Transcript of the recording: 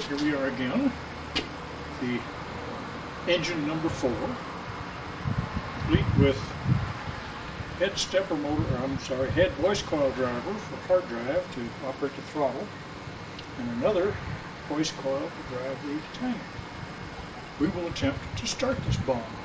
Here we are again, the engine number 4, complete with head stepper motor, head voice coil driver for hard drive to operate the throttle, and another voice coil to drive the timer. We will attempt to start this bomb.